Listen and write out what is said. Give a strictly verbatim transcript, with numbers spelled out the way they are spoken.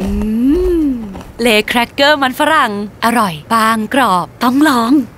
เลแครกเกอร์มันฝรั่งอร่อยบางกรอบต้องลอง